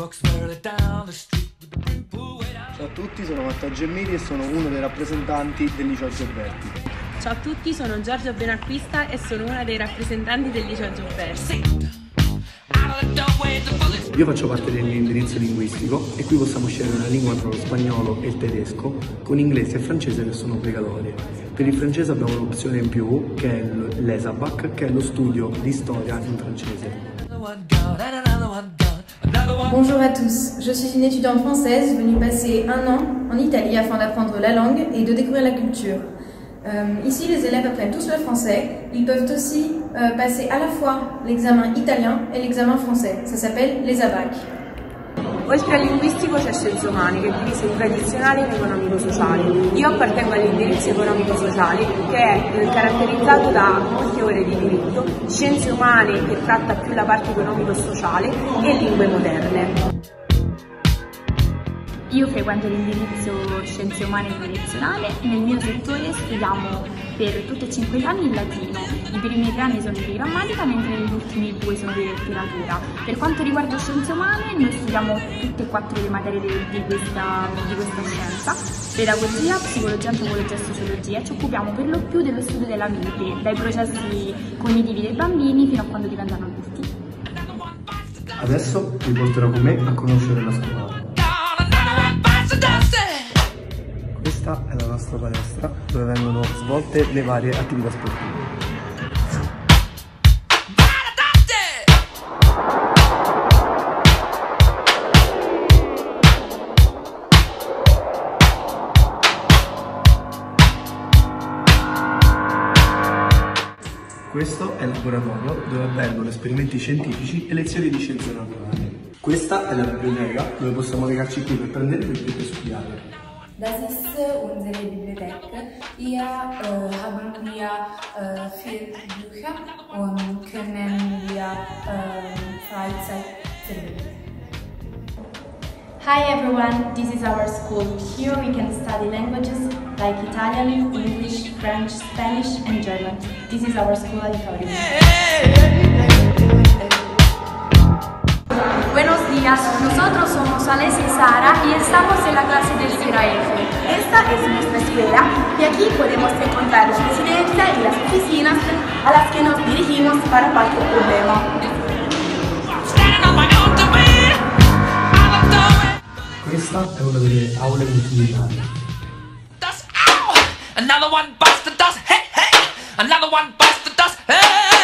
Ciao a tutti, sono Matteo Gemmini e sono uno dei rappresentanti del Liceo Gioberti. Ciao a tutti, sono Giorgia Benacquista e sono una dei rappresentanti del Liceo Gioberti. Io faccio parte dell'indirizzo linguistico e qui possiamo scegliere una lingua tra lo spagnolo e il tedesco, con inglese e francese che sono obbligatorie. Per il francese abbiamo l'opzione in più, che è l'ESABAC, che è lo studio di storia in francese. Bonjour à tous, je suis une étudiante française venue passer un an en Italie afin d'apprendre la langue et de découvrir la culture. Ici, les élèves apprennent tous le français. Ils peuvent aussi passer à la fois l'examen italien et l'examen français. Ça s'appelle les ABAC. Oltre al linguistico c'è scienze umane, che è diviso in tradizionali ed economico-sociali. Io appartengo all'indirizzo economico-sociali, che è caratterizzato da molte ore di diritto, scienze umane che tratta più la parte economico-sociale e lingue moderne. Io frequento l'indirizzo Scienze Umane Tradizionale. Nel mio settore studiamo per tutti e 5 gli anni il latino. I primi 3 anni sono di grammatica, mentre gli ultimi 2 sono di letteratura. Per quanto riguarda Scienze Umane, noi studiamo tutte e 4 le materie di questa scienza: pedagogia, psicologia, antropologia e sociologia. Ci occupiamo per lo più dello studio della mente, dai processi cognitivi dei bambini fino a quando diventano adulti. Adesso vi porterò con me a conoscere la scuola. Questa è la nostra palestra dove vengono svolte le varie attività sportive. Questo è il laboratorio dove avvengono esperimenti scientifici e lezioni di scienze naturali. Questa è la biblioteca dove possiamo recarci qui per prendere libri e studiare. Das ist unsere Bibliothek. Hier haben wir viele Bücher und können wir Freizeit verbringen. Hi everyone, this is our school. Here we can study languages like Italian, English, French, Spanish and German. This is our school auditorium. Buenos días, nosotros somos Alex y Sara y estamos en la clase del Sierra F. Esta es nuestra escuela y aquí podemos encontrar la presidencia y las oficinas a las que nos dirigimos para cualquier problema. Questa è una delle aule multimediali. Another one busts the dust, hey, hey! Another one busts the dust, hey!